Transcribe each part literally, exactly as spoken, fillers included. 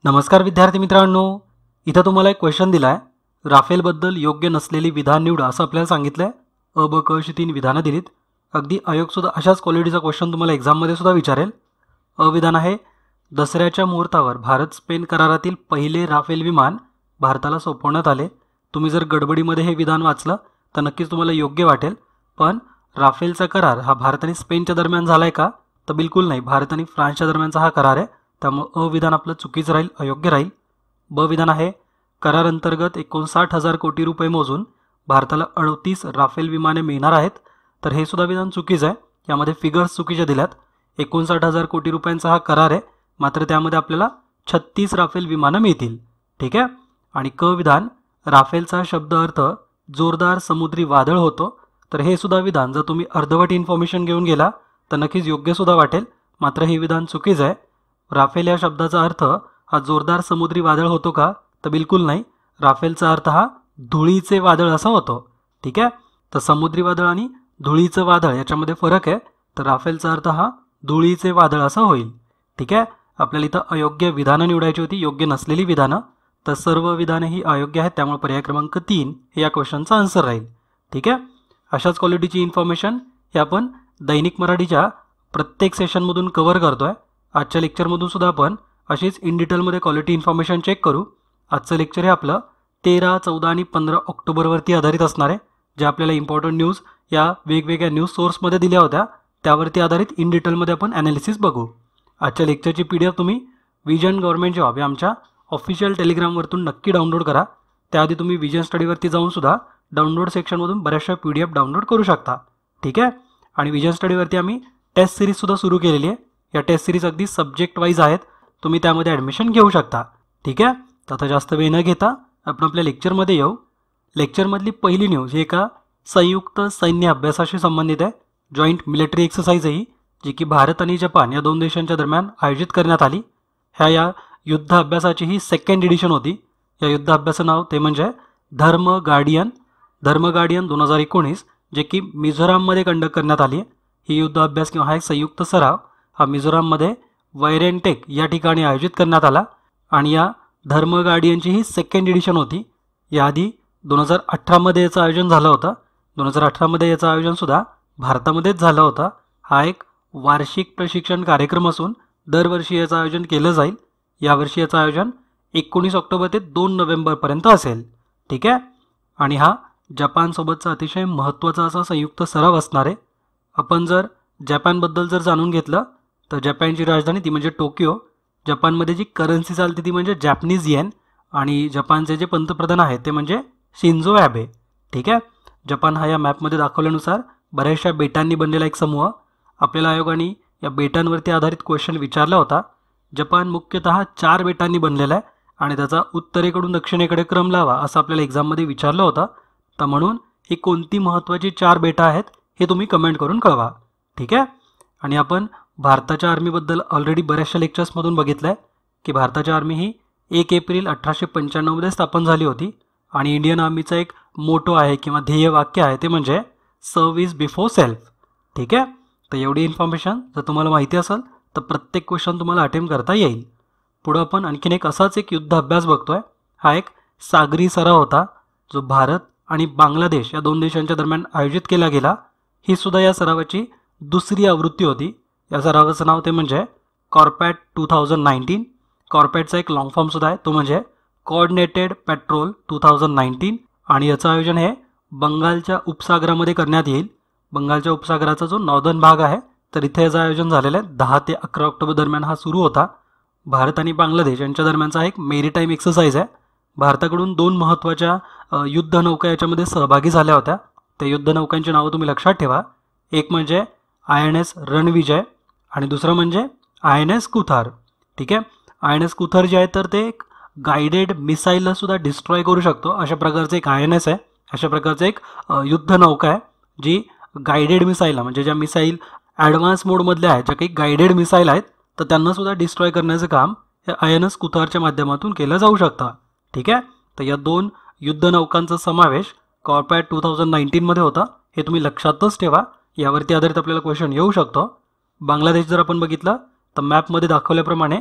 नमस्कार विद्यार्थी मित्रांनो, इथं तुम्हाला एक क्वेश्चन दिला आहे. राफेलबद्दल योग्य नसलेली विधान निवडा असं आपल्याला सांगितलं आहे. अ ब क अशी तीन विधानं दिलीत. अगदी आयोगसुद्धा अशाच क्वालिटीचा क्वेश्चन तुम्हाला एक्झाममध्ये सुद्धा विचारेल. अ विधान आहे, दसऱ्याच्या मुहूर्तावर भारत स्पेन करारातील पहिले राफेल विमान भारताला सोपवण्यात आले. तुम्ही जर गडबडीमध्ये हे विधान वाचलं तर नक्कीच तुम्हाला योग्य वाटेल. पण राफेलचा करार हा भारत आणि स्पेनच्या दरम्यान झाला आहे का? तर बिलकुल नाही. भारत आणि फ्रान्सच्या दरम्यानचा हा करार आहे. त्यामुळे अ विधान आपलं चुकीचं राहील, अयोग्य राहील. ब विधान आहे, करार अंतर्गत एकोणसाठ हजार कोटी रुपये मोजून भारताला अडतीस राफेल विमाने मिळणार आहेत. तर हे सुद्धा विधान चुकीचं आहे. यामध्ये फिगर्स चुकीच्या दिल्यात. एकोणसाठ हजार कोटी रुपयांचा हा करार आहे, मात्र त्यामध्ये आपल्याला छत्तीस राफेल विमानं मिळतील. ठीक आहे. आणि क विधान, राफेलचा शब्द अर्थ जोरदार समुद्री वादळ होतो. तर हे सुद्धा विधान जर तुम्ही अर्धवट इन्फॉर्मेशन घेऊन गेला तर नक्कीच योग्य सुद्धा वाटेल, मात्र हे विधान चुकीचं आहे. राफेल या शब्दाचा अर्थ हा जोरदार समुद्री वादळ होतो का? तर बिलकुल नाही. राफेलचा अर्थ हा धुळीचे वादळ असा होतो. ठीक आहे. तर समुद्री वादळ आणि धुळीचं वादळ याच्यामध्ये फरक आहे. तर राफेलचा अर्थ हा धुळीचे वादळ असा होईल. ठीक आहे. आपल्याला इथं अयोग्य विधानं निवडायची होती, योग्य नसलेली विधानं. तर सर्व विधाने ही अयोग्य आहेत, त्यामुळे पर्याय क्रमांक तीन हे या क्वेश्चनचा आन्सर राहील. ठीक आहे. अशाच क्वालिटीची इन्फॉर्मेशन हे आपण दैनिक मराठीच्या प्रत्येक सेशनमधून कव्हर करतोय. आजच्या लेक्चरमधून सुद्धा आपण अशीच इन डिटेलमध्ये क्वालिटी इन्फॉर्मेशन चेक करू. आजचं लेक्चर हे आपलं तेरा चौदा आणि पंधरा ऑक्टोबरवरती आधारित असणार आहे. जे आपल्याला इम्पॉर्टंट न्यूज या वेगवेगळ्या न्यूज सोर्समध्ये दिल्या होत्या त्यावरती आधारित इन डिटेलमध्ये आपण ॲनालिसिस बघू. आजच्या लेक्चरची पी डी एफ तुम्ही विजन गव्हर्नमेंट जॉब या आमच्या ऑफिशियल टेलिग्रामवरतून नक्की डाउनलोड करा. त्याआधी तुम्ही विजन स्टडीवरती जाऊन सुद्धा डाउनलोड सेक्शनमधून बऱ्याचशा पी डी एफ डाउनलोड करू शकता. ठीक आहे. आणि विजन स्टडीवरती आम्ही टेस्ट सिरीजसुद्धा सुरू केलेली आहे. या टेस्ट सिरीज अगदी सब्जेक्ट वाईज आहेत, तुम्ही त्यामध्ये ॲडमिशन घेऊ शकता. ठीक आहे. तर आता जास्त वेळ न घेता आपण आपल्या लेक्चरमध्ये येऊ. लेक्चरमधली पहिली न्यूज ही एका संयुक्त सैन्य अभ्यासाशी संबंधित आहे. जॉईंट मिलिटरी एक्सरसाइज ही जी की भारत आणि जपान या दोन देशांच्या दरम्यान आयोजित करण्यात आली. ह्या या युद्ध अभ्यासाची ही सेकंड एडिशन होती. या युद्ध अभ्यासाचं नाव ते म्हणजे धर्म गार्डियन धर्म गार्डियन दोन हजार एकोणीस जे की मिझोराममध्ये कंडक्ट करण्यात आली आहे. ही युद्ध अभ्यास किंवा हा एक संयुक्त सराव हा मिझोराममध्ये वैरेनटेक या ठिकाणी आयोजित करण्यात आला. आणि या धर्म गार्डियनची ही सेकंड एडिशन होती. याआधी दोन हजार अठरामध्ये याचं आयोजन झालं होतं. दोन हजार अठरामध्ये याचं आयोजनसुद्धा भारतामध्येच झालं होतं. हा एक वार्षिक प्रशिक्षण कार्यक्रम असून दरवर्षी याचं आयोजन केलं जाईल. यावर्षी याचं आयोजन एकोणीस ऑक्टोबर ते दोन नोव्हेंबरपर्यंत असेल. ठीक आहे. आणि हा जपानसोबतचा अतिशय महत्त्वाचा असा संयुक्त सराव असणार आहे. आपण जर जपानबद्दल जर जाणून घेतलं तर जपानची राजधानी ती म्हणजे टोकियो. जपानमध्ये जी करन्सी चालते ती म्हणजे जॅपनीज येन. आणि जपानचे जे पंतप्रधान आहेत ते म्हणजे शिंझो ॲबे. ठीक आहे. जपान हा या मॅपमध्ये दाखवल्यानुसार बऱ्याचशा बेटांनी बनलेला एक समूह. आपल्याला आयोगाने या बेटांवरती आधारित क्वेश्चन विचारला होता. जपान मुख्यतः चार बेटांनी बनलेला आहे आणि त्याचा उत्तरेकडून दक्षिणेकडे क्रम लावा असं आपल्याला एक्झाममध्ये विचारलं होतं. तर म्हणून ही कोणती महत्त्वाची चार बेटं आहेत हे तुम्ही कमेंट करून कळवा. ठीक आहे. आणि आपण भारताच्या आर्मीबद्दल ऑलरेडी बऱ्याचशा लेक्चर्समधून बघितलं आहे की भारताची आर्मी ही एक एप्रिल अठराशे पंच्याण्णवमध्ये स्थापन झाली होती. आणि इंडियन आर्मीचा एक मोटो आहे किंवा ध्येय वाक्य आहे ते म्हणजे सर्व्हिस बिफोर सेल्फ. ठीक आहे. तर एवढी इन्फॉर्मेशन जर तुम्हाला माहिती असेल तर प्रत्येक क्वेश्चन तुम्हाला अटेम्प्ट करता येईल. पुढं आपण आणखीन एक असाच एक युद्ध अभ्यास बघतोय. हा एक सागरी सराव होता जो भारत आणि बांगलादेश या दोन देशांच्या दरम्यान आयोजित केला गेला. ही सुद्धा या सरावाची दुसरी आवृत्ती होती. या सरावाचं नाव ते म्हणजे कॉर्पॅट टू थाउजंड नाईन्टीन. कॉर्पॅटचा एक लॉंग फॉर्मसुद्धा आहे तो म्हणजे coordinated patrol two thousand nineteen. आणि याचं आयोजन हे बंगालच्या उपसागरामध्ये करण्यात येईल. बंगालच्या उपसागराचा जो नॉर्दर्न भाग आहे तर इथे याचं आयोजन झालेलं आहे. दहा ते अकरा ऑक्टोबर दरम्यान हा सुरू होता. भारत आणि बांगलादेश यांच्या दरम्यानचा एक मेरीटाईम एक्सरसाइज आहे. भारताकडून दोन महत्त्वाच्या युद्ध नौका याच्यामध्ये सहभागी झाल्या होत्या. त्या युद्ध नौकांची नावं तुम्ही लक्षात ठेवा. एक म्हणजे आय एन एस रणविजय आणि दुसरं म्हणजे आय एन एस कुथार. ठीक आहे. आय एन एस कुथार जे आहे तर ते एक गायडेड मिसाईलला सुद्धा डिस्ट्रॉय करू शकतो अशा प्रकारचं एक आय एन एस आहे. अशा प्रकारचं एक युद्ध नौका आहे जी गायडेड मिसाईलला म्हणजे ज्या मिसाईल ॲडव्हान्स मोडमधल्या आहेत, ज्या काही गायडेड मिसाईल आहेत तर त्यांनासुद्धा डिस्ट्रॉय करण्याचं काम या आय एन एस कुथारच्या माध्यमातून केलं जाऊ शकतं. ठीक आहे. तर या दोन युद्ध नौकांचा समावेश कॉर्पॅट टू थाउजंड नाईन्टीनमध्ये होता. हे तुम्ही लक्षातच ठेवा. यावरती आधारित आपल्याला क्वेश्चन येऊ शकतो. बांगलादेश जर आपण बघितलं तर मॅपमध्ये दाखवल्याप्रमाणे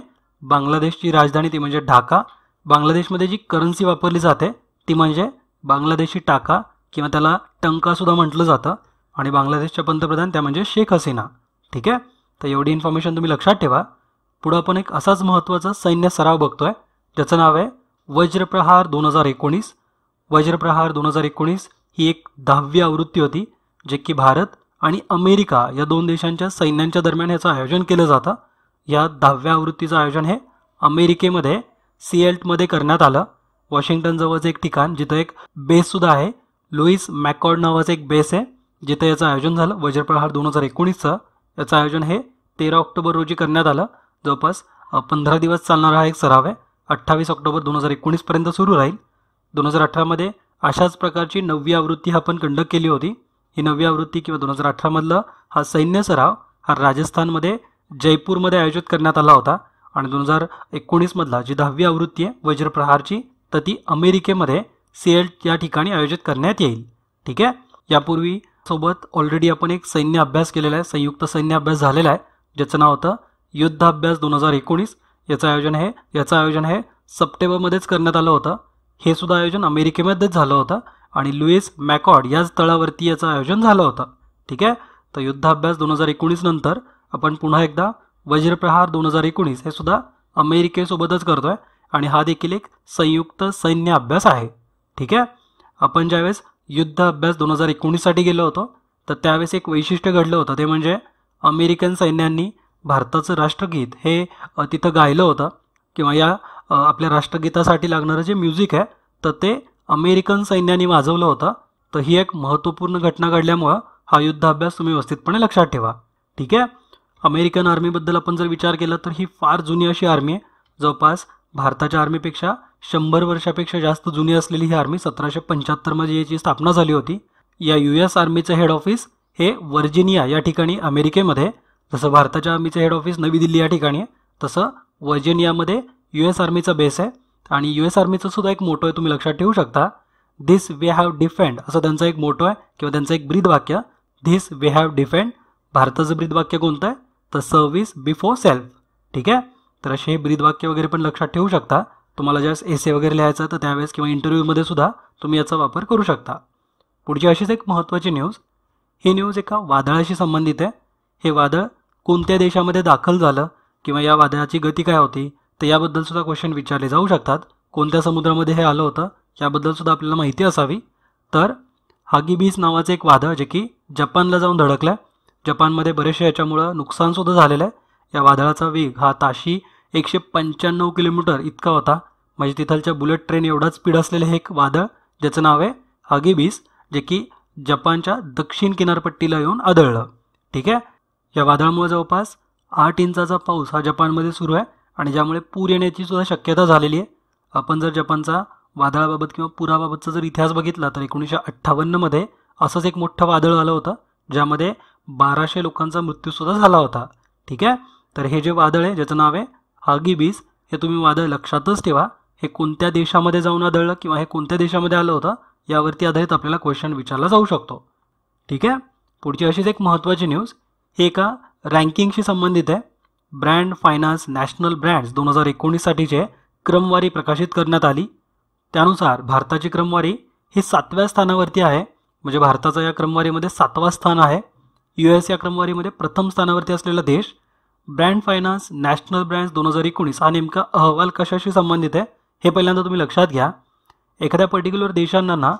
बांगलादेशची राजधानी ती म्हणजे ढाका. बांगलादेशमध्ये जी करन्सी वापरली जाते ती म्हणजे बांगलादेशी टाका किंवा त्याला टंकासुद्धा म्हटलं जातं. आणि बांगलादेशच्या पंतप्रधान त्या म्हणजे शेख हसीना. ठीक आहे, तर एवढी इन्फॉर्मेशन तुम्ही लक्षात ठेवा. पुढं आपण एक असाच महत्त्वाचा सैन्य सराव बघतोय ज्याचं नाव आहे वज्रप्रहार दोन हजार एकोणीस. वज्रप्रहार दोन हजार एकोणीस ही एक दहावी आवृत्ती होती जे की भारत आणि अमेरिका या दोन देशांच्या सैन्यांच्या दरम्यान याचं आयोजन केलं जातं. या दहाव्या आवृत्तीचं आयोजन हे अमेरिकेमध्ये सिएल्टमध्ये करण्यात आलं. वॉशिंग्टन जवळचं एक ठिकाण जिथं एक बेससुद्धा आहे, लुईस मॅकॉर्ड नावाचं एक बेस आहे जिथं याचं आयोजन झालं. वज्रप्रहार दोन हजार एकोणीसचं याचं आयोजन हे तेरा ऑक्टोबर रोजी करण्यात आलं. जवळपास पंधरा दिवस चालणारा हा एक सराव आहे. अठ्ठावीस ऑक्टोबर दोन हजार एकोणीसपर्यंत सुरू राहील. दोन हजार अठरामध्ये अशाच प्रकारची नववी आवृत्ती आपण कंडक्ट केली होती. ही नववी आवृत्ती किंवा दोन हजार अठरामधलं हा सैन्य सराव हा राजस्थानमध्ये जयपूरमध्ये आयोजित करण्यात आला होता. आणि दोन हजार एकोणीसमधला जी दहावी आवृत्ती आहे वज्रप्रहारची तर ती अमेरिकेमध्ये सिएल्ट या ठिकाणी आयोजित करण्यात येईल. ठीक आहे, यापूर्वी सोबत ऑलरेडी आपण एक सैन्य अभ्यास केलेला आहे, संयुक्त सैन्य अभ्यास झालेला आहे ज्याचं नाव होतं युद्ध अभ्यास दोन हजार एकोणीस. याचं आयोजन आहे याचं आयोजन हे सप्टेंबरमध्येच करण्यात आलं होतं. हे सुद्धा आयोजन अमेरिकेमध्येच झालं होतं आणि लुईस मॅकॉर्ड याच तळावरती याचं आयोजन झालं होतं. ठीक आहे, तर युद्ध अभ्यास दोन हजार एकोणीस नंतर आपण पुन्हा एकदा वज्रप्रहार दोन हजार एकोणीस हे सुद्धा अमेरिकेसोबतच करतोय आणि हा देखील एक संयुक्त सैन्य अभ्यास आहे. ठीक आहे, आपण ज्यावेळेस युद्ध अभ्यास दोन हजार एकोणीससाठी गेलो होतो तर त्यावेळेस एक वैशिष्ट्य घडलं होतं ते म्हणजे अमेरिकन सैन्यांनी भारताचं राष्ट्रगीत हे तिथं गायलं होतं किंवा या आपल्या राष्ट्रगीतासाठी लागणारं जे म्युझिक आहे तर ते अमेरिकन सैन्याने वाजवलं होतं. तर ही एक महत्त्वपूर्ण घटना घडल्यामुळं हा युद्ध अभ्यास तुम्ही व्यवस्थितपणे लक्षात ठेवा. ठीक आहे, अमेरिकन आर्मीबद्दल आपण जर विचार केला तर ही फार जुनी अशी आर्मी आहे. जवळपास भारताच्या आर्मीपेक्षा शंभर वर्षापेक्षा जास्त जुनी असलेली ही आर्मी सतराशे पंच्याहत्तरमध्ये याची स्थापना झाली होती. या यू एस आर्मीचं हेड ऑफिस हे वर्जिनिया या ठिकाणी अमेरिकेमध्ये, जसं भारताच्या आर्मीचं हेड ऑफिस नवी दिल्ली या ठिकाणी आहे तसं वर्जिनियामध्ये यू एस आर्मीचा बेस आहे. आणि यू एस आर्मीचं सुद्धा एक मोटो आहे, तुम्ही लक्षात ठेवू शकता. धिस वे हॅव डिफेंड असं त्यांचा एक मोटो आहे किंवा त्यांचं एक ब्रीदवाक्य, धिस वे हॅव डिफेंड. भारताचं ब्रीदवाक्य कोणतं आहे तर सर्व्हिस बिफोर सेल्फ. ठीक आहे, तर असे हे ब्रीदवाक्य वगैरे पण लक्षात ठेवू शकता. तुम्हाला ज्यावेळेस एसे वगैरे लिहायचं तर त्यावेळेस किंवा इंटरव्ह्यूमध्ये सुद्धा तुम्ही याचा वापर करू शकता. पुढची अशीच एक महत्त्वाची न्यूज, ही न्यूज एका वादळाशी संबंधित आहे. हे वादळ कोणत्या देशामध्ये दाखल झालं किंवा या वादळाची गती काय होती तर याबद्दल सुद्धा क्वेश्चन विचारले जाऊ शकतात. कोणत्या समुद्रामध्ये हे आलं होतं याबद्दल सुद्धा आपल्याला माहिती असावी. तर हागिबिस नावाचं एक वादळ जे की जपानला जाऊन धडकलं आहे. जपानमध्ये बरेचसे याच्यामुळं नुकसानसुद्धा झालेलं आहे. या वादळाचा वेग हा ताशी एकशे पंच्याण्णव किलोमीटर इतका होता. म्हणजे तिथलच्या बुलेट ट्रेन एवढाच स्पीड असलेलं हे एक वादळ ज्याचं नाव आहे हागिबिस, जे की जपानच्या दक्षिण किनारपट्टीला येऊन आदळलं. ठीक आहे, या वादळामुळे जवळपास आठ इंचाचा पाऊस हा जपानमध्ये सुरू आहे आणि ज्यामुळे पूर येण्याची सुद्धा शक्यता झालेली आहे. आपण जर जपानचा वादळाबाबत किंवा पुराबाबतचा जर इतिहास बघितला तर एकोणीसशे अठ्ठावन्नमध्ये असंच एक मोठं वादळ आलं होतं ज्यामध्ये बाराशे लोकांचा मृत्यूसुद्धा झाला होता. ठीक आहे, तर हे जे वादळ आहे ज्याचं नाव आहे हागिबिस हे तुम्ही वादळ लक्षातच ठेवा. हे कोणत्या देशामध्ये जाऊन आदळलं किंवा हे कोणत्या देशामध्ये आलं होतं यावरती आधारित आपल्याला क्वेश्चन विचारला जाऊ शकतो. ठीक आहे, पुढची अशीच एक महत्त्वाची न्यूज, हे एका रँकिंगशी संबंधित आहे. ब्रँड फायनान्स नॅशनल ब्रँड्स दोन हजार एकोणीससाठीचे क्रमवारी प्रकाशित करण्यात आली. त्यानुसार भारताची क्रमवारी ही सातव्या स्थानावरती आहे. म्हणजे भारताचा या क्रमवारीमध्ये सातवा स्थान आहे. यू एस या क्रमवारीमध्ये प्रथम स्थानावरती असलेला देश. ब्रँड फायनान्स नॅशनल ब्रँड्स दोन हजार एकोणीस हा नेमका अहवाल कशाशी संबंधित आहे हे पहिल्यांदा तुम्ही लक्षात घ्या. एखाद्या पर्टिक्युलर देशांना ना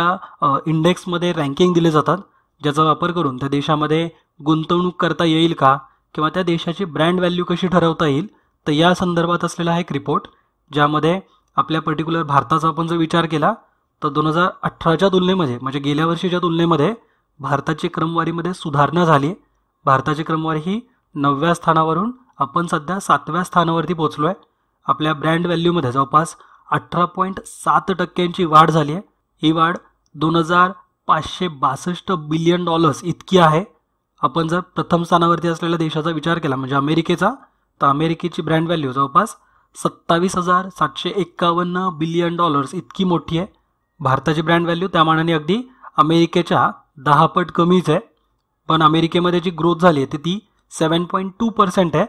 या इंडेक्समध्ये रँकिंग दिले जातात ज्याचा वापर करून त्या देशामध्ये गुंतवणूक करता येईल का किंवा त्या देशाची ब्रँड व्हॅल्यू कशी ठरवता येईल तर या संदर्भात असलेला हा एक रिपोर्ट, ज्यामध्ये आपल्या पर्टिक्युलर भारताचा आपण जर विचार केला तर दोन हजार अठराच्या तुलनेमध्ये म्हणजे गेल्या वर्षीच्या तुलनेमध्ये भारताची क्रमवारीमध्ये सुधारणा झाली. भारताची क्रमवारी ही नवव्या स्थानावरून आपण सध्या सातव्या स्थानावरती पोहोचलो आहे. आपल्या ब्रँड व्हॅल्यूमध्ये जवळपास अठरा पॉईंट सात टक्क्यांची वाढ झाली आहे. ही वाढ दोन हजार पाचशे बासष्ट बिलियन डॉलर्स इतकी आहे. आपण जर प्रथम स्थानावरती असलेल्या देशाचा विचार केला म्हणजे अमेरिकेचा तर अमेरिकेची ब्रँड व्हॅल्यू जवळपास सत्तावीस हजार सातशे एक्कावन्न बिलियन डॉलर्स इतकी मोठी आहे. भारताची ब्रँड व्हॅल्यू त्या मानाने अगदी अमेरिकेच्या दहा पट कमीच आहे. पण अमेरिकेमध्ये जी ग्रोथ झाली आहे ती ती सेवन पॉईंट टू पर्सेंट आहे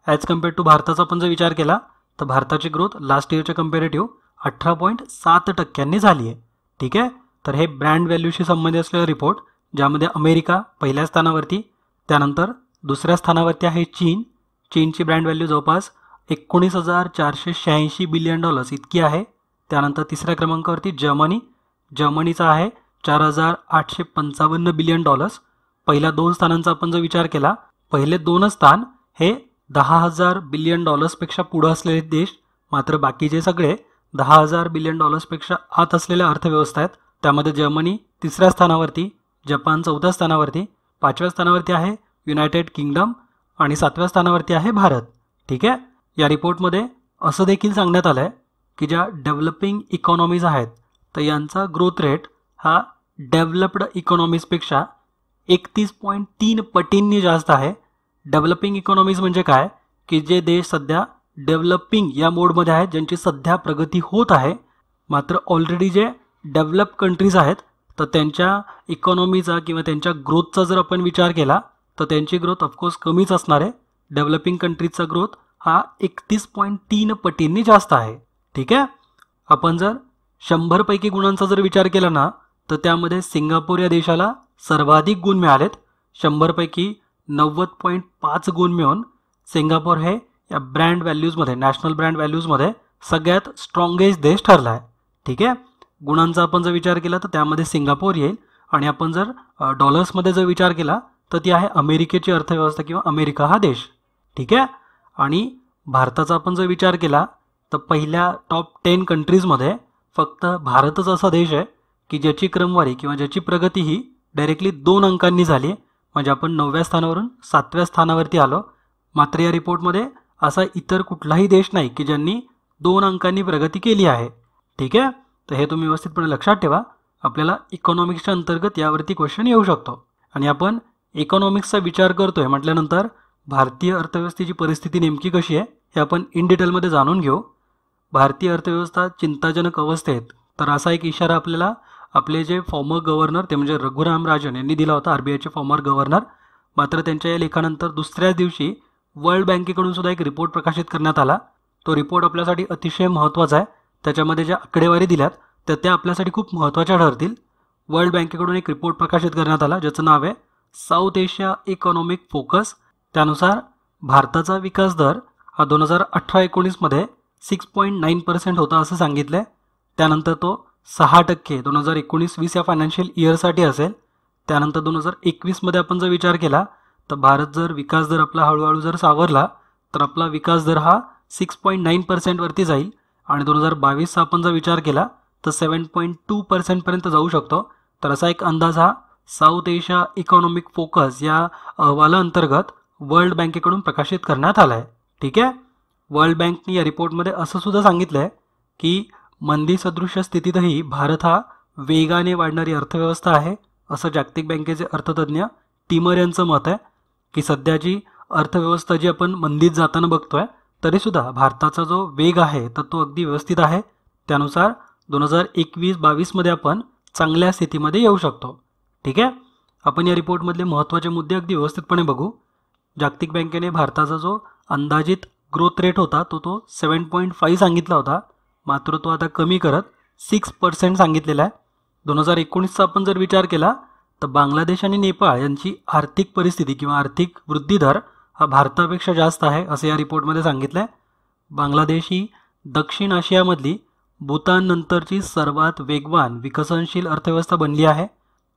ॲज कम्पेअर टू भारताचा आपण जर विचार केला तर भारताची ग्रोथ लास्ट इयरच्या कम्पॅरेटिव्ह अठरा पॉईंट सात टक्क्यांनी झाली आहे. ठीक आहे, तर हे ब्रँड व्हॅल्यूशी संबंधित असलेला रिपोर्ट, ज्यामध्ये अमेरिका पहिल्या स्थानावरती, त्यानंतर दुसऱ्या स्थानावरती आहे चीन. चीनची ब्रँड व्हॅल्यू जवळपास एकोणीस हजार चारशे शहाऐंशी बिलियन डॉलर्स इतकी आहे. त्यानंतर तिसऱ्या क्रमांकावरती जर्मनी. जर्मनीचा आहे चार हजार आठशे पंचावन्न बिलियन डॉलर्स. पहिल्या दोन स्थानांचा आपण जर विचार केला, पहिले दोनच स्थान हे दहा हजार बिलियन डॉलर्सपेक्षा पुढं असलेले देश, मात्र बाकीचे सगळे दहा हजार बिलियन डॉलर्सपेक्षा आत असलेल्या अर्थव्यवस्था आहेत. त्यामध्ये जर्मनी तिसऱ्या स्थानावरती, जपान चौथ्या स्थानावरती, पाचव्या स्थानावरती आहे युनायटेड किंगडम आणि सातव्या स्थानावरती आहे भारत. ठीक आहे, या रिपोर्टमध्ये असं देखील सांगण्यात आलं आहे की ज्या डेव्हलपिंग इकॉनॉमीज आहेत तर यांचा ग्रोथ रेट हा डेव्हलप्ड इकॉनॉमीजपेक्षा एकतीस पॉईंट तीन पटींनी जास्त आहे. डेव्हलपिंग इकॉनॉमीज म्हणजे काय, की जे देश सध्या डेव्हलपिंग या मोडमध्ये आहेत, ज्यांची सध्या प्रगती होत आहे. मात्र ऑलरेडी जे डेव्हलप कंट्रीज आहेत तर त्यांच्या इकॉनॉमीचा किंवा त्यांच्या ग्रोथचा जर आपण विचार केला तर त्यांची ग्रोथ ऑफकोर्स कमीच असणार आहे. डेव्हलपिंग कंट्रीजचा ग्रोथ हा एकतीस पॉईंट तीन पटींनी जास्त आहे. ठीक आहे, आपण जर शंभरपैकी गुणांचा जर विचार केला ना तर त्यामध्ये सिंगापूर या देशाला सर्वाधिक गुण मिळालेत. शंभरपैकी नव्वद पॉईंट पाच गुण मिळून सिंगापूर हे या ब्रँड व्हॅल्यूजमध्ये, नॅशनल ब्रँड व्हॅल्यूजमध्ये सगळ्यात स्ट्रॉंगेस्ट देश ठरला आहे. ठीक आहे, गुणांचा आपण जर विचार केला तर त्यामध्ये सिंगापूर येईल. आणि आपण जर डॉलर्समध्ये जर विचार केला तर ती आहे अमेरिकेची अर्थव्यवस्था किंवा अमेरिका हा देश. ठीक आहे, आणि भारताचा आपण जर विचार केला तर पहिल्या टॉप टेन कंट्रीजमध्ये फक्त भारतच असा देश आहे की ज्याची क्रमवारी किंवा ज्याची प्रगती ही डायरेक्टली दोन अंकांनी झाली. म्हणजे आपण नवव्या स्थानावरून सातव्या स्थानावरती आलो. मात्र या रिपोर्टमध्ये असा इतर कुठलाही देश नाही की ज्यांनी दोन अंकांनी प्रगती केली आहे. ठीक आहे, तर हे तुम्ही व्यवस्थितपणे लक्षात ठेवा. आपल्याला इकॉनॉमिक्सच्या अंतर्गत यावरती क्वेश्चन येऊ शकतो. आणि आपण इकॉनॉमिक्सचा विचार करतोय म्हटल्यानंतर भारतीय अर्थव्यवस्थेची परिस्थिती नेमकी कशी आहे हे आपण इन डिटेलमध्ये जाणून घेऊ. भारतीय अर्थव्यवस्था चिंताजनक अवस्थेत, तर असा एक इशारा आपल्याला आपले जे फॉर्मर गव्हर्नर ते म्हणजे रघुराम राजन यांनी दिला होता, आर बी आयचे फॉर्मर गव्हर्नर. मात्र त्यांच्या या लेखानंतर दुसऱ्याच दिवशी वर्ल्ड बँकेकडून सुद्धा एक रिपोर्ट प्रकाशित करण्यात आला. तो रिपोर्ट आपल्यासाठी अतिशय महत्त्वाचा आहे. त्याच्यामध्ये ज्या आकडेवारी दिल्यात तर त्या आपल्यासाठी खूप महत्त्वाच्या ठरतील. वर्ल्ड बँकेकडून एक रिपोर्ट प्रकाशित करण्यात आला ज्याचं नाव आहे साऊथ एशिया इकॉनॉमिक फोकस. त्यानुसार भारताचा विकास दर हा दोन हजार अठरा एकोणीसमध्ये सिक्स पॉईंट नाईन पर्सेंट होता असं सांगितलं आहे. त्यानंतर तो सहा टक्के दोन हजार एकोणीस वीस या फायनान्शियल इयरसाठी असेल. त्यानंतर दोन हजार एकवीसमध्ये आपण जर विचार केला तर भारत जर विकास दर आपला हळूहळू जर सावरला तर आपला विकास दर हा सिक्स पॉईंट नाईन पर्सेंटवरती जाईल. आणि दोन हजार बावीसचा आपण जर विचार केला तर सेवन पॉईंट टू पर्सेंटपर्यंत जाऊ शकतो. तर असा एक अंदाज हा साऊथ एशिया इकॉनॉमिक फोकस या अहवालाअंतर्गत वर्ल्ड बँकेकडून प्रकाशित करण्यात आला आहे. ठीक आहे, वर्ल्ड बँकने या रिपोर्टमध्ये असं सुद्धा सांगितलं आहे की मंदी सदृश स्थितीतही भारत हा वेगाने वाढणारी अर्थव्यवस्था आहे असं जागतिक बँकेचे अर्थतज्ञ टिमर यांचं मत आहे. की सध्याची अर्थव्यवस्था जी आपण मंदीत जाताना बघतोय तरीसुद्धा भारताचा जो वेग आहे तर तो अगदी व्यवस्थित आहे. त्यानुसार दोन हजार एकवीस बावीसमध्ये आपण चांगल्या स्थितीमध्ये येऊ शकतो. ठीक आहे, आपण या रिपोर्टमधले महत्त्वाचे मुद्दे अगदी व्यवस्थितपणे बघू. जागतिक बँकेने भारताचा जो अंदाजित ग्रोथ रेट होता तो तो सेवन पॉईंट फाईव्ह सांगितला होता. मात्र तो आता कमी करत सिक्स पर्सेंट सांगितलेला आहे. दोन हजार एकोणीसचा आपण जर विचार केला तर बांगलादेश आणि नेपाळ यांची आर्थिक परिस्थिती किंवा आर्थिक वृद्धी दर हा भारतापेक्षा जास्त आहे असं या रिपोर्टमध्ये सांगितलं आहे. बांगलादेश ही दक्षिण आशियामधली भूताननंतरची सर्वात वेगवान विकसनशील अर्थव्यवस्था बनली आहे.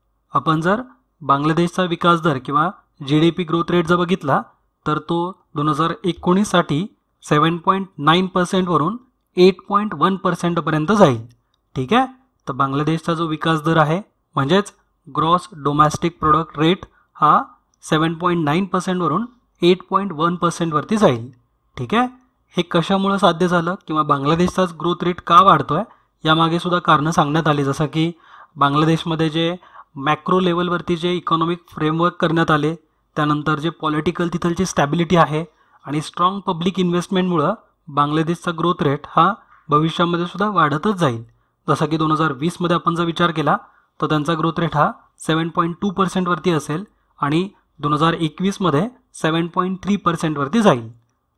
आपण जर बांगलादेशचा विकास दर किंवा G D P growth rate जर बघितला तर तो दोन हजार एकोणीससाठी सेवन पॉईंट नाईन पर्सेंटवरून एट पॉईंट वन पर्सेंटपर्यंत जाईल. ठीक आहे, तर बांगलादेशचा जो विकास दर आहे म्हणजेच ग्रॉस डोमॅस्टिक प्रोडक्ट रेट हा सेवन पॉईंट नाईन पर्सेंटवरून एट पॉईंट वन पर्सेंटवरती जाईल. ठीक आहे, हे कशामुळं साध्य झालं किंवा बांगलादेशचाच ग्रोथ रेट का वाढतो आहे यामागे सुद्धा कारणं सांगण्यात आली. जसं की बांगलादेशमध्ये जे मॅक्रो लेवलवरती जे इकॉनॉमिक फ्रेमवर्क करण्यात आले, त्यानंतर जे पॉलिटिकल तिथलची स्टॅबिलिटी आहे आणि स्ट्रॉंग पब्लिक इन्व्हेस्टमेंटमुळं बांगलादेशचा ग्रोथ रेट हा भविष्यामध्ये सुद्धा वाढतच जाईल. जसं की दोन हजार वीसमध्ये आपण जर विचार केला तर त्यांचा ग्रोथ रेट हा सेवन पॉईंट टू पर्सेंटवरती असेल आणि दोन हजार एकवीसमध्ये सेवन पॉईंट थ्री पर्सेंटवरती जाईल.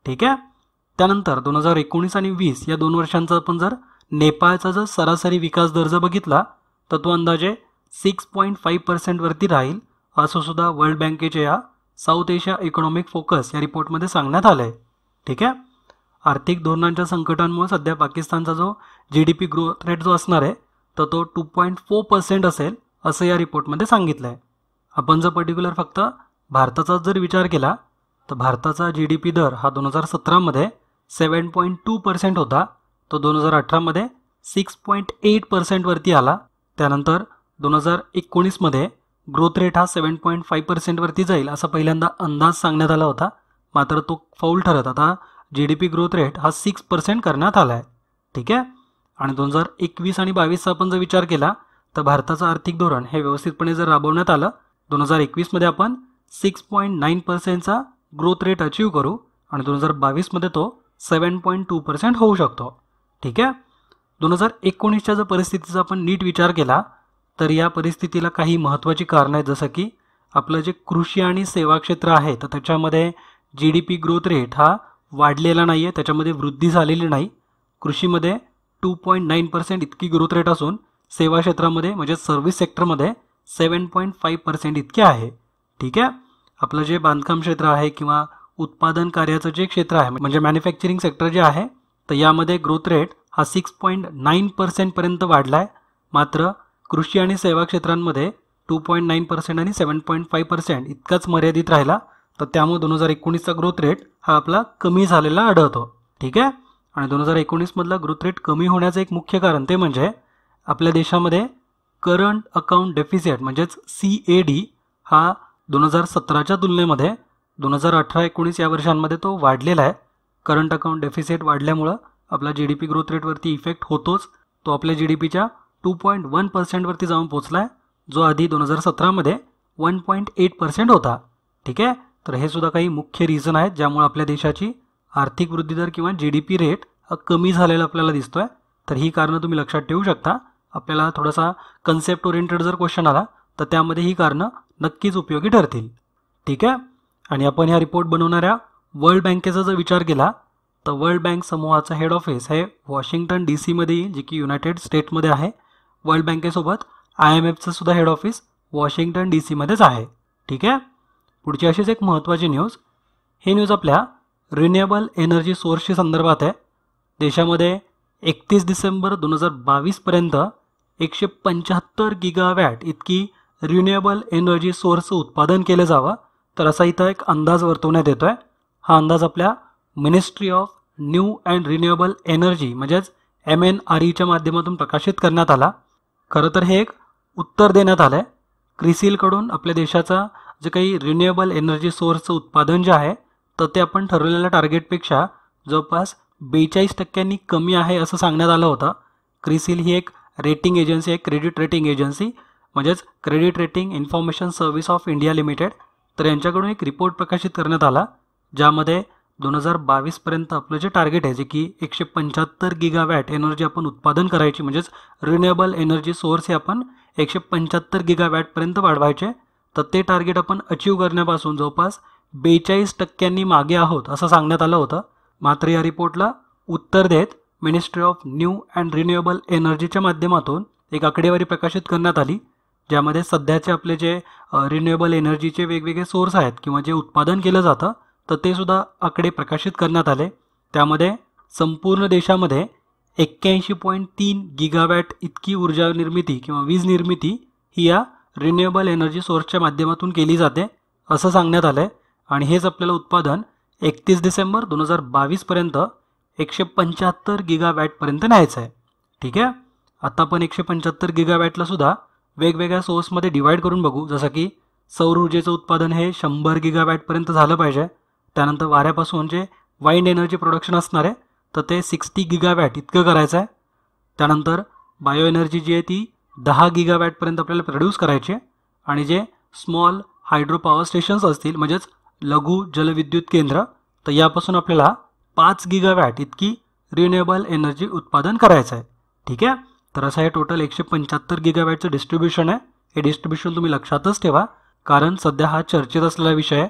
ठीक आहे. त्यानंतर दोन हजार एकोणीस आणि वीस या दोन वर्षांचा आपण जर नेपाळचा जर सरासरी विकास दर जर बघितला तर तो अंदाजे सिक्स पॉईंट फाईव्ह पर्सेंटवरती राहील असं सुद्धा वर्ल्ड बँकेच्या या साऊथ एशिया इकॉनॉमिक फोकस या रिपोर्टमध्ये सांगण्यात आलं आहे. ठीक आहे. आर्थिक धोरणांच्या संकटांमुळे सध्या पाकिस्तानचा जो G D P growth rate जो असणार आहे तर तो टू पॉईंट फोर पर्सेंट असेल असं या रिपोर्टमध्ये सांगितलं आहे. आपण जर पर्टिक्युलर फक्त भारताचा जर विचार केला तर भारताचा जी डी पी दर हा दोन हजार सतरामध्ये सेवन पॉईंट टू पर्सेंट होता, तो दोन हजार अठरामध्ये सिक्स पॉईंट एट पर्सेंटवरती आला. त्यानंतर दोन हजार एकोणीसमध्ये ग्रोथ रेट हा सेवन पॉईंट फाईव्ह पर्सेंटवरती जाईल असा पहिल्यांदा अंदाज सांगण्यात आला होता, मात्र तो फौल ठरत आता G D P growth rate हा सिक्स पर्सेंट करण्यात आला आहे. ठीक आहे. आणि दोन हजार एकवीस आणि बावीसचा आपण जर विचार केला तर भारताचं आर्थिक धोरण हे व्यवस्थितपणे जर राबवण्यात आलं दोन हजार एकवीसमध्ये आपण सिक्स पॉईंट नाईन पर्सेंटचा ग्रोथ रेट अचीव करू आणि दोन हजार बावीसमध्ये तो सेवन पॉईंट टू पर्सेंट होऊ शकतो. ठीक आहे. दोन हजार एकोणीसच्या जर परिस्थितीचा आपण नीट विचार केला तर या परिस्थितीला काही महत्त्वाची कारणं आहेत, जसं की आपलं जे कृषी आणि सेवा क्षेत्र आहे तर त्याच्यामध्ये G D P growth rate हा वाढलेला नाही आहे, त्याच्यामध्ये वृद्धी झालेली नाही. कृषीमध्ये टू पॉईंट नाईन पर्सेंट इतकी ग्रोथ रेट असून सेवा क्षेत्रामध्ये म्हणजे सर्व्हिस सेक्टरमध्ये सेवन पॉईंट फाईव्ह पर्सेंट इतके आहे. ठीक आहे. आपलं जे बांधकाम क्षेत्र आहे किंवा उत्पादन कार्याचं जे क्षेत्र आहे म्हणजे मॅन्युफॅक्चरिंग सेक्टर जे आहे तर यामध्ये ग्रोथ रेट हा सिक्स पॉईंट नाईन पर्सेंटपर्यंत वाढला आहे, मात्र कृषी आणि सेवा क्षेत्रांमध्ये टू पॉईंट नाईन पर्सेंट आणि सेवन पॉईंट फाईव्ह पर्सेंट इतकाच मर्यादित राहिला. तर त्यामुळे दोन हजार एकोणीसचा ग्रोथ रेट हा आपला कमी झालेला आढळतो. ठीक आहे. आणि दोन हजार एकोणीसमधला ग्रोथ रेट कमी होण्याचं एक मुख्य कारण ते म्हणजे आपल्या देशामध्ये करंट अकाउंट डेफिसिट म्हणजेच सी ए डी हा दोन हजार सतराच्या तुलनेमध्ये दोन हजार अठरा एकोणीस या वर्षांमध्ये तो वाढलेला आहे. करंट अकाउंट डेफिसिट वाढल्यामुळं आपला जी डी पी ग्रोथ रेटवरती इफेक्ट होतोच. तो आपल्या जी डी पीच्या टू पॉईंट वन पर्सेंटवरती जाऊन पोचला आहे, जो आधी दोन हजार सतरामध्ये वन पॉईंट एट पर्सेंट होता. ठीक आहे. तर हे सुद्धा काही मुख्य रिझन आहेत ज्यामुळे आपल्या देशाची आर्थिक वृद्धी दर किंवा जी डी पी रेट हा कमी झालेला आपल्याला दिसतो आहे. तर ही कारणं तुम्ही लक्षात ठेवू शकता. आपल्याला थोडासा कन्सेप्ट ओरिएंटेड जर क्वेश्चन आला तर त्यामध्ये ही कारणं नक्कीच उपयोगी ठरतील. ठीक आहे. आणि आपण ह्या रिपोर्ट बनवणाऱ्या वर्ल्ड बँकेचा जर विचार केला तर वर्ल्ड बँक समूहाचं हेड ऑफिस हे वॉशिंग्टन डी सीमध्ये येईल, जे की युनायटेड स्टेटमध्ये आहे. वर्ल्ड बँकेसोबत आय एम एफचं सुद्धा हेड ऑफिस वॉशिंग्टन डी सीमध्येच आहे. ठीक आहे. पुढची अशीच एक महत्त्वाची न्यूज. ही न्यूज आपल्या रिन्युएबल एनर्जी सोर्सशी संदर्भात आहे. देशामध्ये एकतीस डिसेंबर दोन हजार बावीसपर्यंत एकशे पंच्याहत्तर गिगावॅट इतकी रिन्युएबल एनर्जी सोर्सचं उत्पादन केलं जावं, तर असा इथं एक अंदाज वर्तवण्यात येतो आहे. हा अंदाज आपल्या ministry of new and renewable energy म्हणजेच एम एन आर ईच्या माध्यमातून प्रकाशित करण्यात आला. खरं तर हे एक उत्तर देण्यात आलं आहे. क्रिसिलकडून आपल्या देशाचा जे काही रिन्युएबल एनर्जी सोर्सचं उत्पादन जे आहे तर ते आपण ठरवलेल्या टार्गेटपेक्षा जवळपास बेचाळीस टक्क्यांनी कमी आहे असं सांगण्यात आलं होतं. क्रिसिल ही एक रेटिंग एजन्सी आहे, क्रेडिट रेटिंग एजन्सी म्हणजेच credit rating information service of India limited. तर यांच्याकडून एक रिपोर्ट प्रकाशित करण्यात आला ज्यामध्ये दोन हजार बावीसपर्यंत आपलं जे टार्गेट आहे जे की एकशे पंच्याहत्तर गिगावॅट एनर्जी आपण उत्पादन करायची म्हणजेच रिन्युएबल एनर्जी सोर्स हे आपण एकशे पंच्याहत्तर गिगावॅटपर्यंत वाढवायचे, तर ते टार्गेट आपण अचीव करण्यापासून जवळपास बेचाळीस टक्क्यांनी मागे आहोत असं सांगण्यात आलं होतं. मात्र या रिपोर्टला उत्तर देत ministry of new and renewable एनर्जीच्या माध्यमातून एक आकडेवारी प्रकाशित करण्यात आली ज्यामध्ये सध्याचे आपले जे रिन्युएबल एनर्जीचे वेगवेगळे सोर्स आहेत किंवा जे उत्पादन केलं जातं तर ते सुद्धा आकडे प्रकाशित करण्यात आले. त्यामध्ये संपूर्ण देशामध्ये एक्क्याऐंशी पॉईंट तीन गिगावॅट इतकी ऊर्जा निर्मिती किंवा वीज निर्मिती ही या रिन्युएबल एनर्जी सोर्सच्या माध्यमातून केली जाते असं सांगण्यात आलं आहे. आणि हेच आपल्याला उत्पादन एकतीस डिसेंबर दोन हजार बावीसपर्यंत एकशे पंच्याहत्तर गिगावॅटपर्यंत न्यायचं आहे. ठीक आहे. आता आपण एकशे पंच्याहत्तर गिगावॅटला सुद्धा वेगवेगळ्या सोर्समध्ये डिवाईड करून बघू, जसं की सौर ऊर्जेचं उत्पादन हे शंभर गिगावॅटपर्यंत झालं पाहिजे. त्यानंतर वाऱ्यापासून जे वाइंड एनर्जी प्रोडक्शन असणार आहे तर ते सिक्स्टी गिगावॅट इतकं करायचं आहे. त्यानंतर बायो एनर्जी जी आहे ती दहा गिगावॅटपर्यंत आपल्याला प्रोड्यूस करायची आहे. आणि जे स्मॉल हायड्रो पॉवर स्टेशन्स असतील म्हणजेच लघु जलविद्युत केंद्र तर यापासून आपल्याला पाच गिगावॅट इतकी रिन्युएबल एनर्जी उत्पादन करायचं आहे. ठीक आहे. तर असं हे टोटल एकशे पंच्याहत्तर गिगावॅटचं डिस्ट्रीब्युशन आहे. हे डिस्ट्रीब्युशन तुम्ही लक्षातच ठेवा कारण सध्या हा चर्चेत असलेला विषय आहे.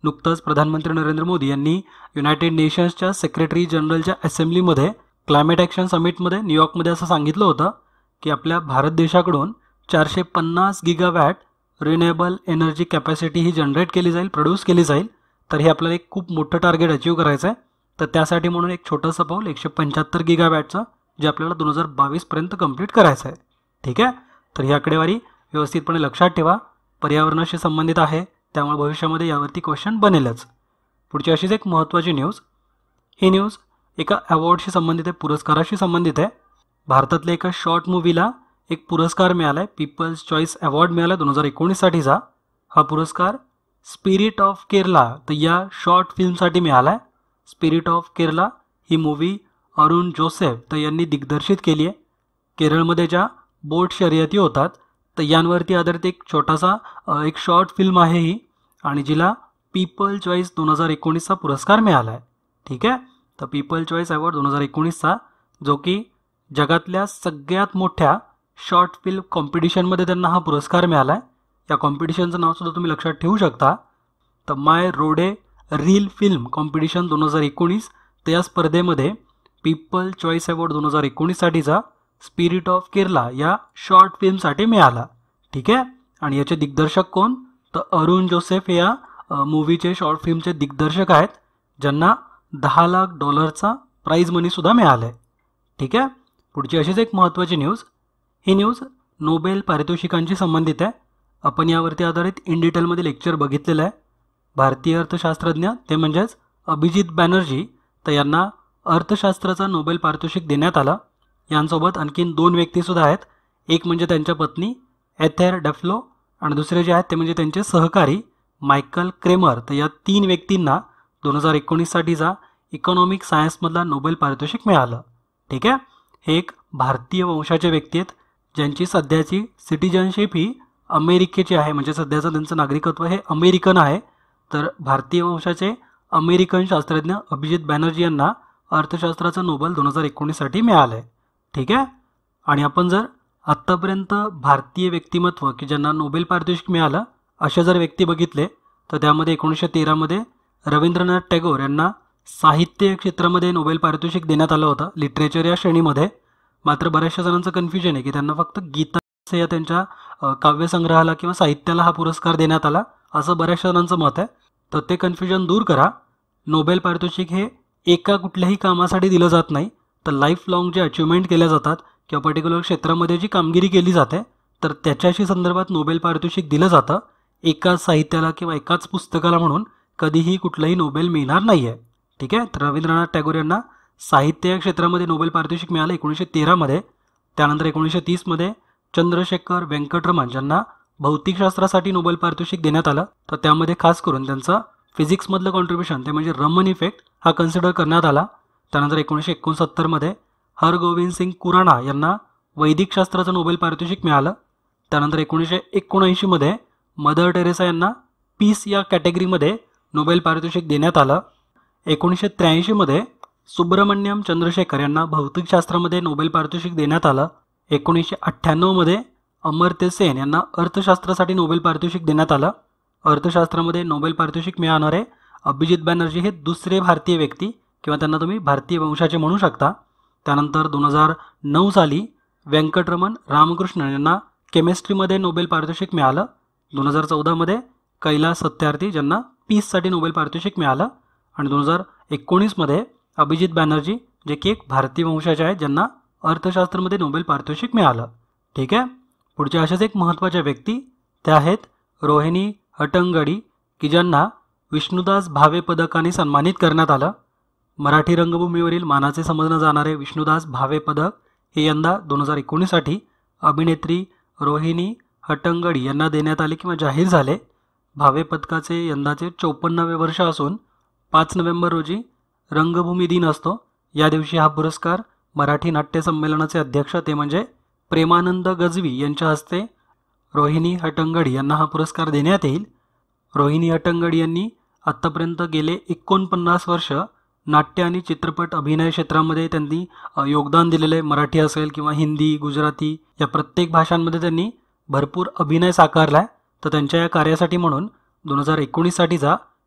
नुकतंच प्रधानमंत्री नरेंद्र मोदी यांनी युनायटेड नेशन्सच्या सेक्रेटरी जनरलच्या असेंब्लीमध्ये क्लायमेट ॲक्शन समिटमध्ये न्यूयॉर्कमध्ये असं सांगितलं होतं की आपल्या भारत देशाकडून चारशे पन्नास गिगावॅट रिन्युएबल एनर्जी कॅपॅसिटी ही जनरेट केली जाईल, प्रोड्यूस केली जाईल. तर हे आपल्याला एक खूप मोठं टार्गेट अचीव करायचं आहे. तर त्यासाठी म्हणून एक छोटंसं पाऊल एकशे पंच्याहत्तर गिगावॅटचं जे आपल्याला दोन हजार बावीसपर्यंत कंप्लीट करायचं आहे. ठीक आहे. तर ही आकडेवारी व्यवस्थितपणे लक्षात ठेवा, पर्यावरणाशी संबंधित आहे, त्यामुळे भविष्यामध्ये यावरती क्वेश्चन बनेलच. पुढची अशीच एक महत्त्वाची न्यूज. ही न्यूज एका अवॉर्डशी संबंधित आहे, पुरस्काराशी संबंधित आहे. भारतातल्या एका शॉर्ट मूवीला एक पुरस्कार मिळाला आहे, पीपल्स चॉईस अवॉर्ड मिळाला दोन हजार एकोणीससाठीचा. हा पुरस्कार स्पिरिट ऑफ केरला तर या शॉर्ट फिल्मसाठी मिळाला आहे. स्पिरिट ऑफ केरला ही मूवी अरुण जोसेफ तर यांनी दिग्दर्शित केली आहे. केरळमध्ये ज्या बोट शर्यती होतात तर यांवरती आधारित एक छोटासा एक शॉर्ट फिल्म आहे ही, आणि जिला पीपल चॉईस दोन हजार एकोणीसचा पुरस्कार मिळाला आहे. ठीक आहे. तर पीपल चॉईस अवॉर्ड दोन हजार एकोणीसचा जो की जगातल्या सगळ्यात मोठ्या शॉर्ट फिल्म कॉम्पिटिशनमध्ये त्यांना हा पुरस्कार मिळाला आहे. या कॉम्पिटिशनचं नावसुद्धा तुम्ही लक्षात ठेवू शकता. तर my Rode reel film competition दोन हजार एकोणीस तर या स्पर्धेमध्ये पीपल चॉईस अवॉर्ड दोन हजार एकोणीससाठीचा स्पिरिट ऑफ केरला या शॉर्ट फिल्मसाठी मिळाला. ठीक आहे. आणि याचे दिग्दर्शक कोण तर अरुण जोसेफ या मूवीचे शॉर्ट फिल्मचे दिग्दर्शक आहेत, ज्यांना दहा लाख डॉलरचा प्राईज मनीसुद्धा मिळाला आहे. ठीक आहे. पुढची अशीच एक महत्त्वाची न्यूज. ही न्यूज नोबेल पारितोषिकांशी संबंधित आहे. आपण यावरती आधारित इन डिटेलमध्ये लेक्चर बघितलेलं आहे. भारतीय अर्थशास्त्रज्ञ ते म्हणजेच अभिजित बॅनर्जी तर यांना अर्थशास्त्राचा नोबेल पारितोषिक देण्यात आलं. यांसोबत आणखीन दोन व्यक्तीसुद्धा आहेत. एक म्हणजे त्यांच्या पत्नी एथेर डफ्लो आणि दुसरे जे आहेत ते म्हणजे त्यांचे सहकारी मायकल क्रेमर. तर या तीन व्यक्तींना दोन हजार एकोणीससाठीचा इकॉनॉमिक सायन्समधला नोबेल पारितोषिक मिळालं. ठीक आहे. हे एक भारतीय वंशाचे व्यक्ती आहेत, ज्यांची सध्याची सिटिजनशिप ही अमेरिकेची आहे, म्हणजे सध्याचं त्यांचं नागरिकत्व हे अमेरिकन आहे. तर भारतीय वंशाचे अमेरिकन शास्त्रज्ञ अभिजित बॅनर्जी यांना अर्थशास्त्राचं नोबेल दोन हजार एकोणीससाठी मिळालं आहे. ठीक आहे. आणि आपण जर आत्तापर्यंत भारतीय व्यक्तिमत्व की ज्यांना नोबेल पारितोषिक मिळालं असे जर व्यक्ती बघितले तर त्यामध्ये एकोणीसशे तेरामध्ये रवींद्रनाथ टागोर यांना साहित्य क्षेत्रामध्ये नोबेल पारितोषिक देण्यात आलं होतं, लिटरेचर या श्रेणीमध्ये. मात्र बऱ्याचशा जणांचं कन्फ्युजन आहे की त्यांना फक्त गीता या त्यांच्या काव्यसंग्रहाला किंवा साहित्याला हा पुरस्कार देण्यात आला, असं बऱ्याचशा जणांचं मत आहे. तर ते कन्फ्युजन दूर करा. नोबेल पारितोषिक हे एका कुठल्याही कामासाठी दिलं जात नाही, तर लाईफ लाँग जे अचिव्हमेंट केल्या जातात किंवा पर्टिक्युलर क्षेत्रामध्ये जी कामगिरी केली जाते तर त्याच्याशी संदर्भात नोबेल पारितोषिक दिलं जातं. एकाच साहित्याला किंवा एकाच पुस्तकाला म्हणून कधीही कुठलंही नोबेल मिळणार नाही आहे. ठीक आहे. तर रवींद्रनाथ टागोर यांना साहित्य या क्षेत्रामध्ये नोबेल पारितोषिक मिळालं एकोणीसशे तेरामध्ये. त्यानंतर एकोणीसशे तीसमध्ये चंद्रशेखर व्यंकटरमण ज्यांना भौतिकशास्त्रासाठी नोबेल पारितोषिक देण्यात आलं. तर त्यामध्ये खास करून त्यांचं फिजिक्समधलं कॉन्ट्रीब्युशन ते म्हणजे रमन इफेक्ट हा कन्सिडर करण्यात आला. त्यानंतर एकोणीसशे एकोणसत्तरमध्ये हरगोविंद सिंग कुराणा यांना वैदिक शास्त्राचं नोबेल पारितोषिक मिळालं. त्यानंतर एकोणीसशे एकोणऐंशीमध्ये मदर टेरेसा यांना पीस या कॅटेगरीमध्ये नोबेल पारितोषिक देण्यात आलं. एकोणीसशे त्र्याऐंशीमध्ये सुब्रमण्यम चंद्रशेखर यांना भौतिकशास्त्रामध्ये नोबेल पारितोषिक देण्यात आलं. एकोणीसशे अठ्ठ्याण्णवमध्ये अमर्त्य सेन यांना अर्थशास्त्रासाठी नोबेल पारितोषिक देण्यात आलं. अर्थशास्त्रामध्ये नोबेल पारितोषिक मिळवणारे अभिजित बॅनर्जी हे दुसरे भारतीय व्यक्ती किंवा त्यांना तुम्ही भारतीय वंशाचे म्हणू शकता. त्यानंतर दोन हजार नऊ साली व्यंकटरमण रामकृष्णन यांना केमिस्ट्रीमध्ये नोबेल पारितोषिक मिळालं. दोन हजार चौदामध्ये कैलास सत्यार्थी ज्यांना पीससाठी नोबेल पारितोषिक मिळालं. आणि दोन हजार एकोणीसमध्ये अभिजित बॅनर्जी जे की एक भारतीय वंशाचे आहेत ज्यांना अर्थशास्त्रामध्ये नोबेल पारितोषिक मिळालं. ठीक आहे. पुढच्या अशाच एक महत्त्वाच्या व्यक्ती त्या आहेत रोहिणी हट्टंगडी की ज्यांना विष्णुदास भावे पदकाने सन्मानित करण्यात आलं. मराठी रंगभूमीवरील मानाचे समजलं जाणारे विष्णुदास भावे पदक हे यंदा दोन हजार एकोणीससाठी अभिनेत्री रोहिणी हट्टंगडी यांना देण्यात आले किंवा जाहीर झाले. भावे पदकाचे यंदाचे चौपन्नावे वर्ष असून पाच नोव्हेंबर रोजी रंगभूमी दिन असतो. या दिवशी हा पुरस्कार मराठी नाट्य संमेलनाचे अध्यक्ष ते म्हणजे प्रेमानंद गजवी यांच्या हस्ते रोहिणी हट्टंगडी यांना हा पुरस्कार देण्यात येईल. रोहिणी हट्टंगडी यांनी आत्तापर्यंत गेले एकोणपन्नास वर्ष नाट्य आणि चित्रपट अभिनय क्षेत्रामध्ये त्यांनी योगदान दिलेलं आहे. मराठी असेल किंवा हिंदी, गुजराती या प्रत्येक भाषांमध्ये त्यांनी भरपूर अभिनय साकारला आहे. तर त्यांच्या या कार्यासाठी म्हणून दोन हजार एकोणीससाठीचा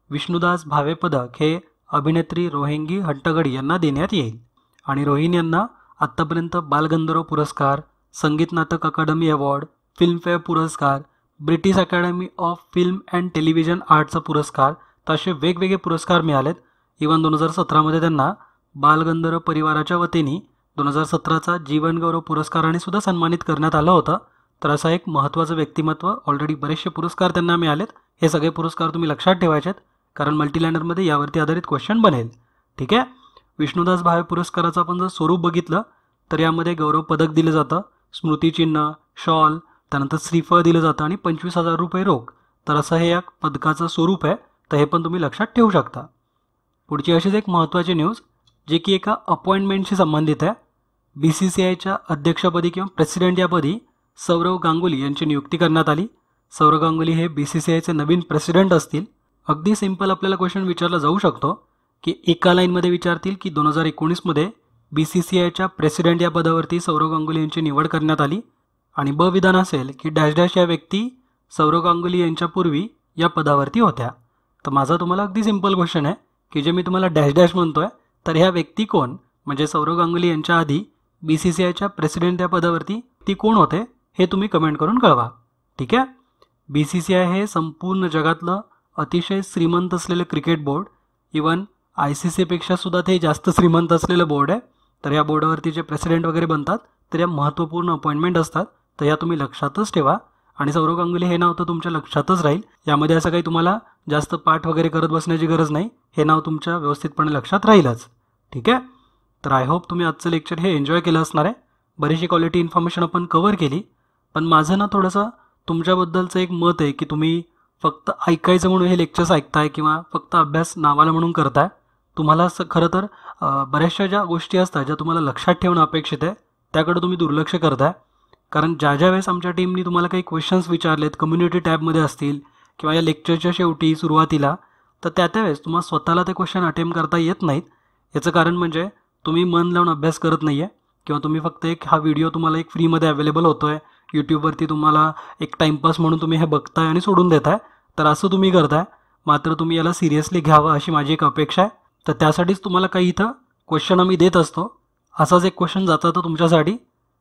विष्णुदास भावे पदक हे अभिनेत्री रोहिंगी हट्टंगडी यांना देण्यात येईल. आणि रोहिणी यांना आत्तापर्यंत बालगंधर्व पुरस्कार, संगीत नाटक अकादमी अवॉर्ड, फिल्मफेअर पुरस्कार, British academy of film and television आर्टचा पुरस्कार तर असे वेगवेगळे पुरस्कार मिळालेत. इवन दोन हजार सतरामध्ये त्यांना बालगंधर्व परिवाराच्या वतीने दोन हजार सतराचा जीवनगौरव पुरस्काराने सुद्धा सन्मानित करण्यात आलं होतं. तर असं एक महत्त्वाचं व्यक्तिमत्व, ऑलरेडी बरेचसे पुरस्कार त्यांना मिळालेत. हे सगळे पुरस्कार तुम्ही लक्षात ठेवायचे आहेत, कारण मल्टीलँडरमध्ये यावरती आधारित क्वेश्चन बनेल. ठीक आहे. विष्णुदास भावे पुरस्काराचं आपण जर स्वरूप बघितलं तर यामध्ये गौरव पदक दिलं जातं, स्मृतिचिन्ह, शॉल, त्यानंतर श्रीफळ दिलं जातं आणि पंचवीस हजार रुपये रोख. तर असं हे या पदकाचं स्वरूप आहे. तर हे पण तुम्ही लक्षात ठेवू शकता. पुढची अशीच एक महत्त्वाची न्यूज जे की एका अपॉइंटमेंटशी संबंधित आहे. बी सी सी आयच्या अध्यक्षपदी किंवा प्रेसिडेंट यापदी सौरव गांगुली यांची नियुक्ती करण्यात आली. सौरव गांगुली हे बी सी सी आयचे नवीन प्रेसिडेंट असतील. अगदी सिंपल आपल्याला क्वेश्चन विचारला जाऊ शकतो की एका लाईनमध्ये विचारतील की दोन हजार एकोणीसमध्ये बी सी सी आयच्या प्रेसिडेंट या पदावरती सौरव गांगुली यांची निवड करण्यात आली. आणि ब विधान असेल की डॅश डॅश या व्यक्ती सौरव गांगुली यांच्यापूर्वी या पदावरती होत्या. तर माझा तुम्हाला अगदी सिंपल क्वेश्चन आहे की जे मी तुम्हाला डॅश डॅश म्हणतो आहे तर ह्या व्यक्ती कोण, म्हणजे सौरव गांगुली यांच्या आधी बी सी सी आयच्या प्रेसिडेंट या पदावरती ती कोण होते हे तुम्ही कमेंट करून कळवा. ठीक आहे. बी सी सी आय हे संपूर्ण जगातलं अतिशय श्रीमंत असलेलं cricket board, even I C C पेक्षा सुद्धा ते जास्त श्रीमंत असलेलं बोर्ड आहे. तर या बोर्डावरती जे प्रेसिडेंट वगैरे बनतात तर या महत्त्वपूर्ण अपॉइंटमेंट असतात. तर या तुम्ही लक्षातच ठेवा. आणि सौरव गांगुली हे नाव तर तुमच्या लक्षातच राहील. यामध्ये असं काही तुम्हाला जास्त पाठ वगैरे करत बसण्याची गरज नाही. हे नाव तुमच्या व्यवस्थितपणे लक्षात राहीलच. ठीक आहे. तर आय होप तुम्ही आजचं लेक्चर हे एन्जॉय केलं असणार आहे. बरीचशी क्वालिटी इन्फॉर्मेशन आपण कव्हर केली. पण माझं ना थोडंसं तुमच्याबद्दलचं एक मत आहे की तुम्ही फक्त ऐकायचं म्हणून हे लेक्चर्स ऐकताय किंवा फक्त अभ्यास नावाला म्हणून करताय. तुम्हाला असं खरं तर बऱ्याचशा ज्या गोष्टी असतात ज्या तुम्हाला लक्षात ठेवणं अपेक्षित आहे त्याकडे तुम्ही दुर्लक्ष करताय. कारण ज्या ज्या वेळेस आमच्या टीमनी तुम्हाला काही क्वेश्चन्स विचारलेत, कम्युनिटी टॅबमध्ये असतील किंवा या लेक्चरच्या शेवटी सुरुवातीला, तर त्या त्यावेळेस तुम्हाला स्वतःला ते क्वेश्चन अटेम्प्ट करता येत नाहीत. याचं कारण म्हणजे तुम्ही मन लावून अभ्यास करत नाही आहे किंवा तुम्ही फक्त एक हा व्हिडिओ तुम्हाला एक फ्रीमध्ये अवेलेबल होतो आहे यूट्यूबवरती, तुम्हाला एक टाईमपास म्हणून तुम्ही हे बघताय आणि सोडून देताय. तर असं तुम्ही करताय. मात्र तुम्ही याला सिरियसली घ्यावं अशी माझी एक अपेक्षा आहे. तर त्यासाठीच तुम्हाला काही इथं क्वेश्चन आम्ही देत असतो. असाच एक क्वेश्चन जाता तर तुमच्यासाठी,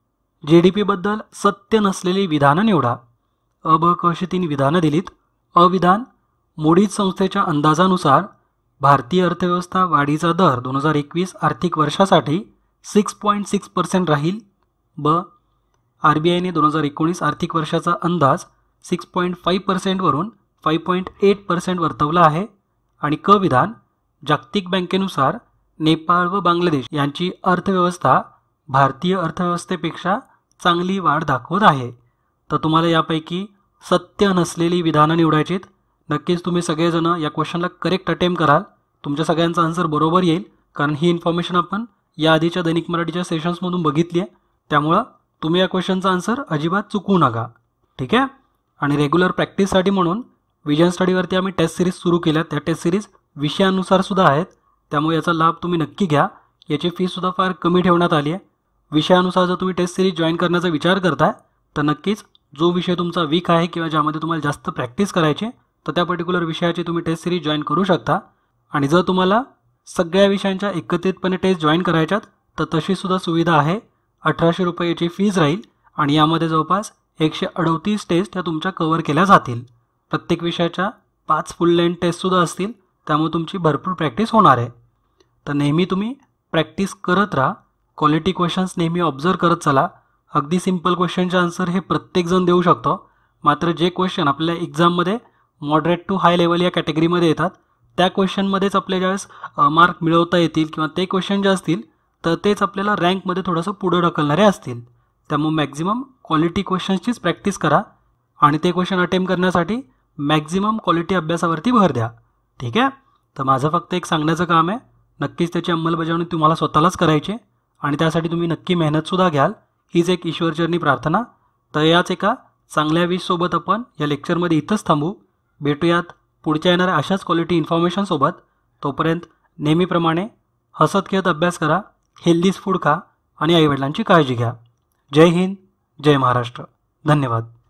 जी डी पीबद्दल सत्य नसलेली विधानं निवडा. अ ब क अशी तीन विधानं दिलीत. अविधान, मूडीज संस्थेच्या अंदाजानुसार भारतीय अर्थव्यवस्था वाढीचा दर दोन हजार एकवीस आर्थिक वर्षासाठी सिक्स पॉईंट सिक्स पर्सेंट राहील. ब आर बी आयने दोन हजार एकोणीस आर्थिक वर्षाचा अंदाज सिक्स पॉईंट फाईव्ह पर्सेंटवरून फाईव्ह पॉईंट एट पर्सेंट वर्तवला आहे. आणि क विधान, जागतिक बँकेनुसार नेपाळ व बांगलादेश यांची अर्थव्यवस्था भारतीय अर्थव्यवस्थेपेक्षा चांगली वाढ दाखवत आहे. तर तुम्हाला यापैकी सत्य नसलेली विधानं निवडायचीत. नक्कीच तुम्ही सगळेजण या क्वेश्चनला करेक्ट अटेम्प्ट कराल. तुमच्या सगळ्यांचा आन्सर बरोबर येईल, कारण ही इन्फॉर्मेशन आपण या आधीच्या दैनिक मराठीच्या सेशन्समधून बघितली आहे. त्यामुळं तुम्ही या क्वेश्चनचा आन्सर अजिबात चुकवू नका. ठीक आहे. आणि रेग्युलर प्रॅक्टिससाठी म्हणून विजन स्टडीवरती आम्ही टेस्ट सिरीज सुरू केल्या. त्या टेस्ट सिरीज विषयानुसार सुद्धा आहेत. त्यामुळे याचा लाभ तुम्ही नक्की घ्या. याची फीसुद्धा फार कमी ठेवण्यात आली आहे. विषयानुसार जर तुम्ही टेस्ट सिरीज जॉईन करण्याचा विचार करताय तर नक्कीच जो विषय तुमचा वीक आहे किंवा ज्यामध्ये तुम्हाला जास्त प्रॅक्टिस करायची तर त्या पर्टिक्युलर विषयाची तुम्ही टेस्ट सिरीज जॉईन करू शकता. आणि जर तुम्हाला सगळ्या विषयांच्या एकत्रितपणे टेस्ट जॉईन करायच्यात तर तशीसुद्धा सुविधा आहे. अठराशे रुपयाची फीज राहील आणि यामध्ये जवळपास एकशे अडतीस टेस्ट ह्या तुमच्या कव्हर केल्या जातील. प्रत्येक विषयाच्या पाच फुल लेंथ टेस्टसुद्धा असतील. त्यामुळे तुमची भरपूर प्रॅक्टिस होणार आहे. तर नेहमी तुम्ही प्रॅक्टिस करत राहा. क्वालिटी क्वेश्चन्स नेहमी ऑब्झर्व करत चला. अगदी सिंपल क्वेश्चनचे आन्सर हे प्रत्येकजण देऊ शकतो. मात्र जे क्वेश्चन आपल्या एक्झाममध्ये मॉडरेट टू हाय लेवल या कॅटेगरीमध्ये येतात त्या क्वेश्चनमध्येच आपल्या ज्यावेळेस मार्क मिळवता येतील किंवा ते क्वेश्चन जे असतील तर तेच आपल्याला रँकमध्ये थोडंसं पुढं ढकलणारे असतील. त्यामुळे मॅक्झिमम क्वालिटी क्वेश्चन्सचीच प्रॅक्टिस करा आणि ते क्वेश्चन अटेम्प्ट करण्यासाठी मॅक्झिमम क्वालिटी अभ्यासावरती भर द्या. ठीक आहे. तर माझं फक्त एक सांगण्याचं काम आहे. नक्कीच त्याची अंमलबजावणी तुम्हाला स्वतःलाच करायची आणि त्यासाठी तुम्ही नक्की मेहनतसुद्धा घ्याल. हीच एक ईश्वरचरणी प्रार्थना. तर याच एका चांगल्या विषसोबत आपण या लेक्चरमध्ये इथंच थांबू. भेटूयात पुढच्या येणाऱ्या अशाच क्वालिटी इन्फॉर्मेशनसोबत. तोपर्यंत नेहमीप्रमाणे हसत खेळत अभ्यास करा, हेल्दीज फूड खा आणि आईवडिलांची काळजी घ्या. जय हिंद, जय महाराष्ट्र. धन्यवाद.